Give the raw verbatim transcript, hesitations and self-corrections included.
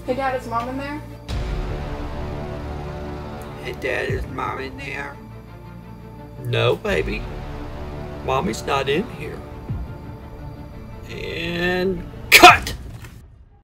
Hey, Dad, is Mom in there? Hey, Dad, is Mom in there? No, baby. Mommy's not in here. And cut!